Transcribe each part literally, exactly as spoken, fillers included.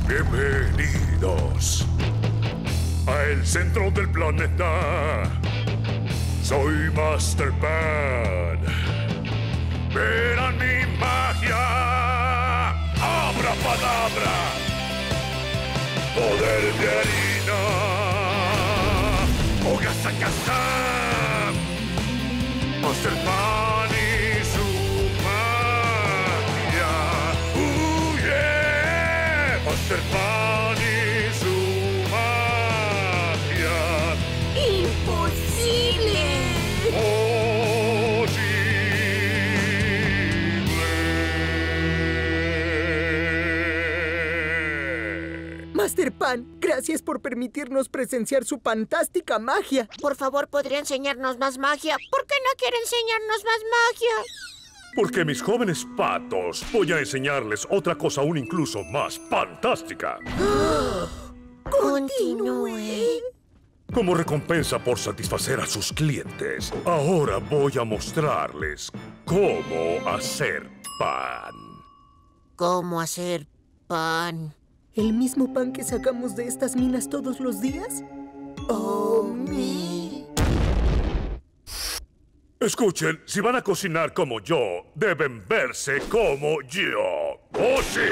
Bienvenidos a el centro del planeta. Soy Master Pan. Verán mi magia. Abra palabra. Poder de harina. Ogasa casa. Master Pan y su magia. Uh, yeah. Master Pan y su magia. ¡Imposible! Posible. Master Pan, gracias por permitirnos presenciar su fantástica magia. Por favor, ¿podría enseñarnos más magia? ¿Por qué no quiere enseñarnos más magia? Porque mis jóvenes patos, voy a enseñarles otra cosa aún incluso más fantástica. Continúe. Como recompensa por satisfacer a sus clientes, ahora voy a mostrarles cómo hacer pan. ¿Cómo hacer pan? ¿El mismo pan que sacamos de estas minas todos los días? ¡Oh, mi! Escuchen, si van a cocinar como yo, deben verse como yo. ¡Oh, sí!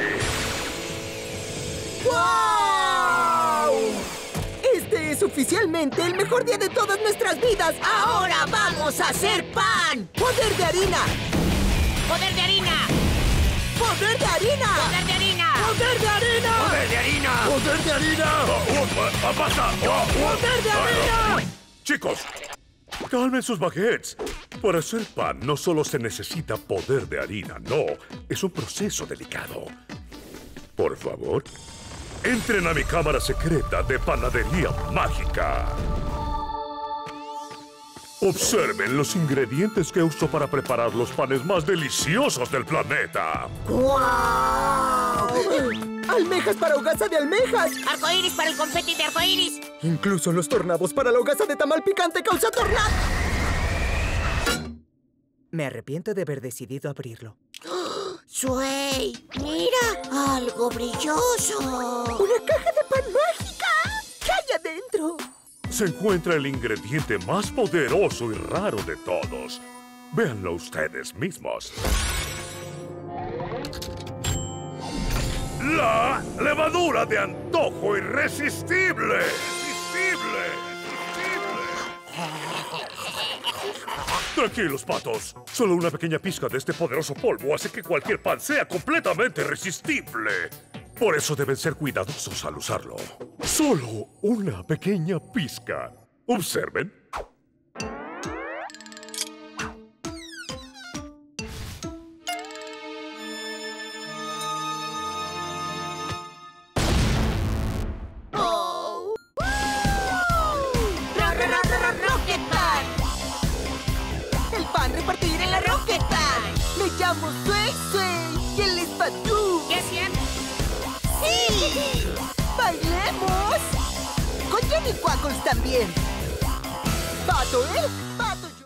¡Wow! Este es oficialmente el mejor día de todas nuestras vidas. ¡Ahora vamos a hacer pan! ¡Poder de harina! ¡Poder de harina! ¡Poder de harina! ¡Poder de harina! ¡Poder de harina! ¡Poder de harina! ¡Poder de harina! ¡Pasa! ¡Poder de harina! Chicos, calmen sus baguettes. Para hacer pan no solo se necesita poder de harina, no. Es un proceso delicado. Por favor, entren a mi cámara secreta de panadería mágica. Observen los ingredientes que uso para preparar los panes más deliciosos del planeta. ¡Guau! ¡Almejas para hogaza de almejas! ¡Arcoíris para el confeti de arcoíris! Incluso los tornados para la hogaza de tamal picante causa tornado. Me arrepiento de haber decidido abrirlo. ¡Suey! ¡Mira! ¡Algo brilloso! ¡Una caja de pan mágica! ¿Qué hay adentro? Se encuentra el ingrediente más poderoso y raro de todos. Véanlo ustedes mismos. La levadura de antojo irresistible. Irresistible. Irresistible. Tranquilos, patos. Solo una pequeña pizca de este poderoso polvo hace que cualquier pan sea completamente irresistible. Por eso deben ser cuidadosos al usarlo. Solo una pequeña pizca. Observen. ¡Oh! ¡Ro, ro, ro, ro, ro, Rocket Pan! El pan repartir en la Rocket Pan. Me llamo Suey Suey y él es Patú. ¿Qué hacían? ¡Sí! ¡Bailemos! Con Jenny Quackles también. ¿Pato, eh?